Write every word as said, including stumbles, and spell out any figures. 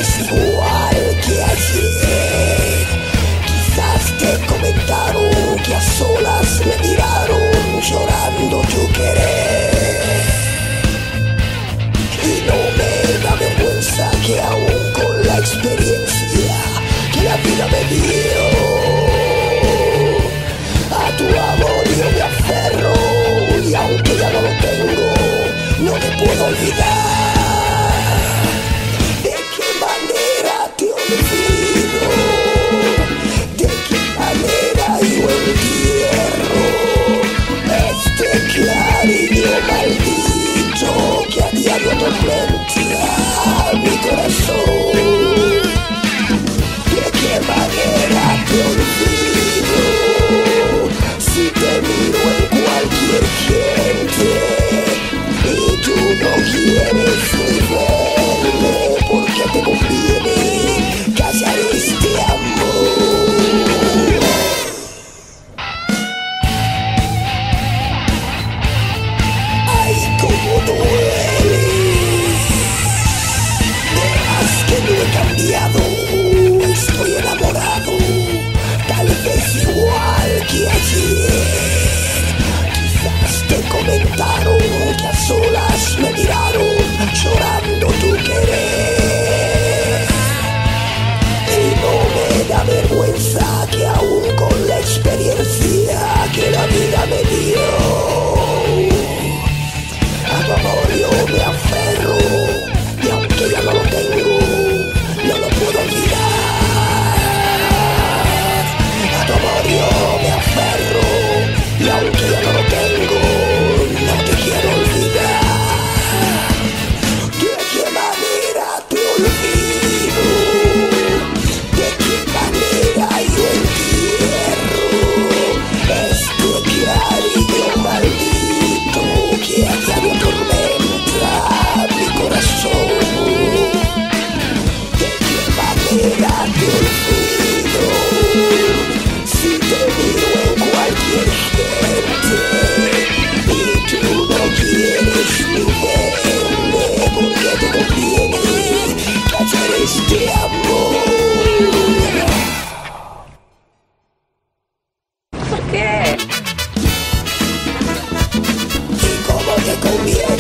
vez igual que ayer. Quizás te comentaron que a solas me miraron llorando tu querer. Y no me da vergüenza que aún con la experiencia que la vida me dio, a tu amor yo me aferro, y aunque ya no lo tengo, no te puedo olvidar. ¿De qué manera te olvido? ¿De qué manera yo entierro este cariño maldito que a diario atormenta mi corazón? ¿De qué manera te olvido? Si te miro en cualquier gente y tú no quieres ni verme, porque te conviene callar este amor. Ay, cómo duele. Verás que no he cambiado, estoy enamorado, tal vez igual que ayer. Quizás te comentaron que a solas me miraron llorando tu querer. Y no me da vergüenza que aún con la experiencia que la vida me dio, a tu amor yo me aferro, y aunque ya no lo tengo, no lo puedo olvidar. A tu amor yo me aferro, y aunque ya no lo tengo, no te quiero olvidar. ¿De qué manera te olvido? ¿De qué manera yo entierro este cariño maldito que a diario atormenta mi corazón? ¿De qué manera te olvido? Si te miro en cualquier gente y tú no quieres ni verme, porque te conviene callar este amor. ¿Por qué? ¿Y cómo te conviene?